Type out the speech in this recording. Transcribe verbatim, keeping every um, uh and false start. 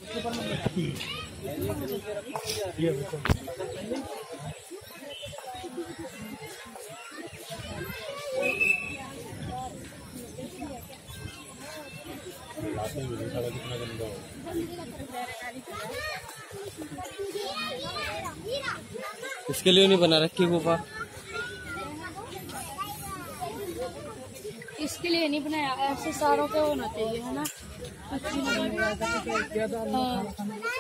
इसके लिए नहीं बना रखी गुफा, इसके लिए नहीं बनाया, ऐसे सारों पे होना चाहिए है ना। हाँ।